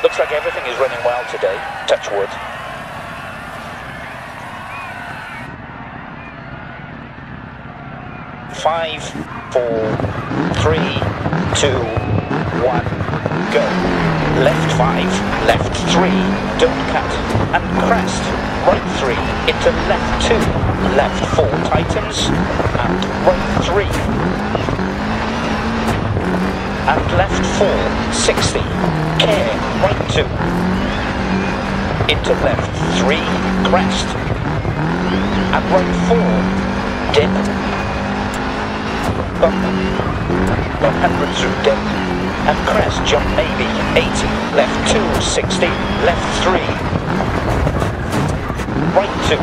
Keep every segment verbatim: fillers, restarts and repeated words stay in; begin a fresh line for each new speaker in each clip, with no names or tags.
Looks like everything is running well today. Touch wood. Five, four, three, two, one, go. Left five, left three, don't cut, and crest. Right three, into left two, left four tightens, and right three. And left four, sixty, care, right two. Into left three, crest, and right four, dip. Bump, one hundred through dip, and crest, jump maybe, eighty, left two, sixty, left three, right two,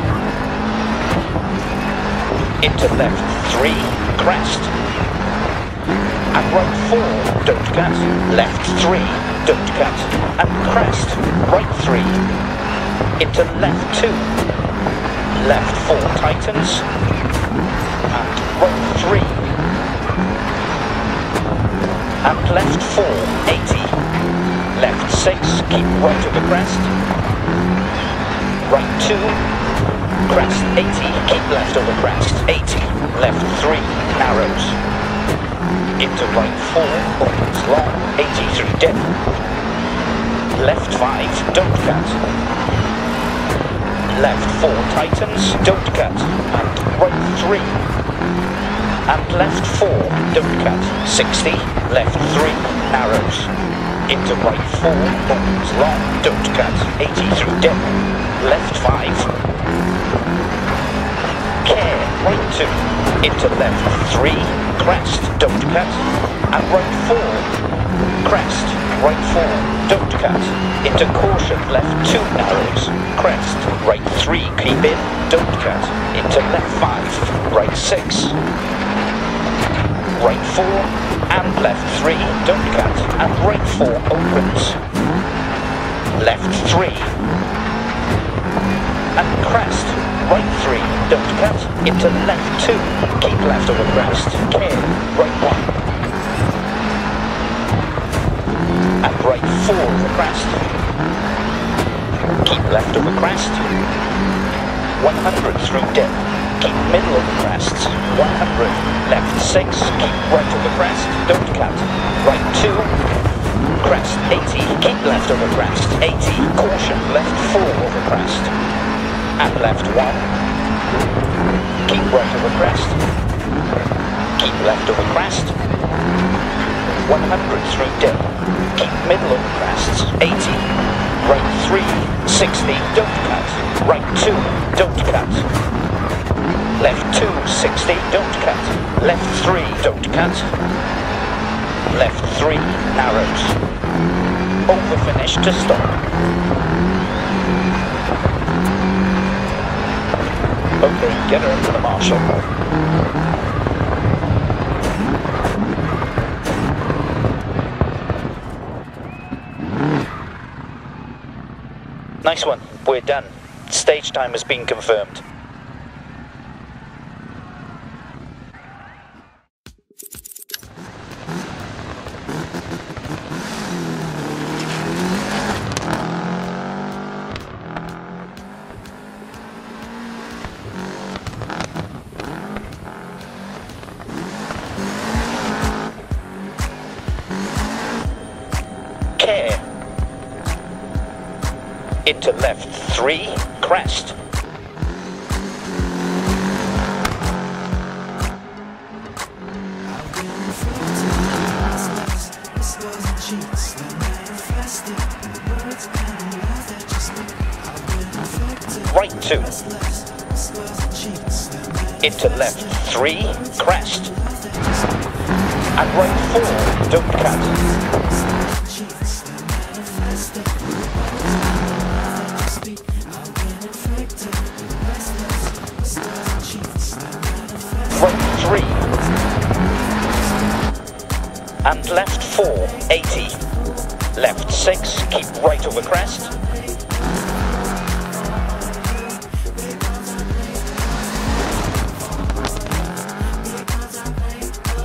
into left three, crest, and right four, don't cut, left three, don't cut, and crest, right three, into left two, left four tightens, and right three, and left four, eighty, left six, keep right over crest, right two, crest, eighty, keep left over crest, eighty, left three, narrows, into right four, opens long, eighty through dip, left five, don't cut, left four tightens, don't cut, and right three, and left four, don't cut, sixty, left three, narrows, into right four, opens long, don't cut, eighty through dip, left five, care, right two, into left three, crest, don't cut, and right four, crest, right four, don't cut, into caution, left two, narrows, crest, right three, keep in, don't cut, into left five, right six, right four, and left three, don't cut, and right four opens, left three, and crest, right three, don't cut, into left two, keep left over crest, care, right one, and right four over crest, keep left over crest, one hundred through dip, keep middle over crest, one hundred, left six, keep right over crest, don't cut, right two, crest, eighty, keep left over crest, eighty, caution, left four over crest, and left one, keep right over crest, keep left over crest, one hundred through dip, keep middle over crest, eighty, right three, sixty, don't cut, right two, don't cut, left two, sixty, don't cut, left three, don't cut, left three, narrows, over finish to stop. Okay, get her into the marshal. Nice one, we're done. Stage time has been confirmed. Care, into left three, crest, right two, into left three, crest, and right four, don't cut. Right three, and left four, eighty, left six, keep right over crest,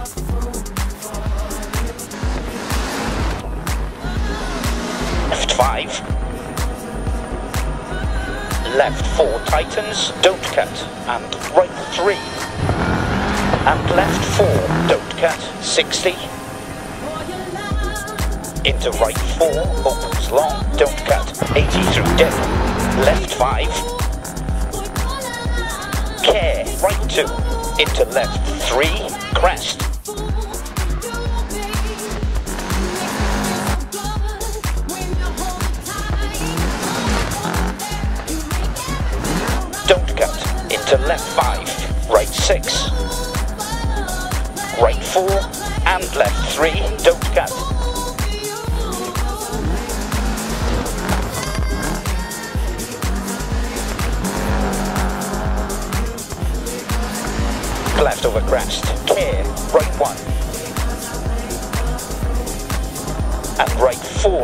left five, four tightens, don't cut, and right three. And left four, don't cut, sixty. Into right four, opens long, don't cut, eighty through dip. Left five. Care, right two. Into left three, crest. Don't cut, into left five, right six. Right four, and left three, don't cut. Left over crest, care, right one. And right four.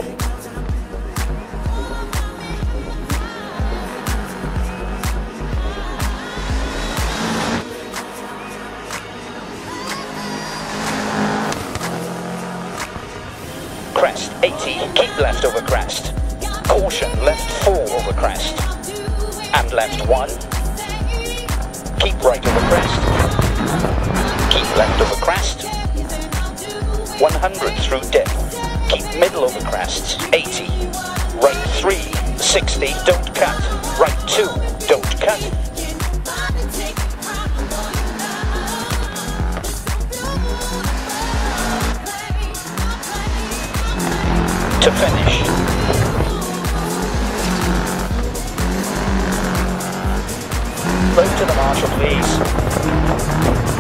Crest, eighty, keep left over crest. Caution, left four over crest. And left one. Keep right over crest. Keep left over crest. one hundred through dip. Keep middle over crest. eighty. Right three. sixty. Don't cut. Right two. Don't cut. To finish. Road to the marshal, please.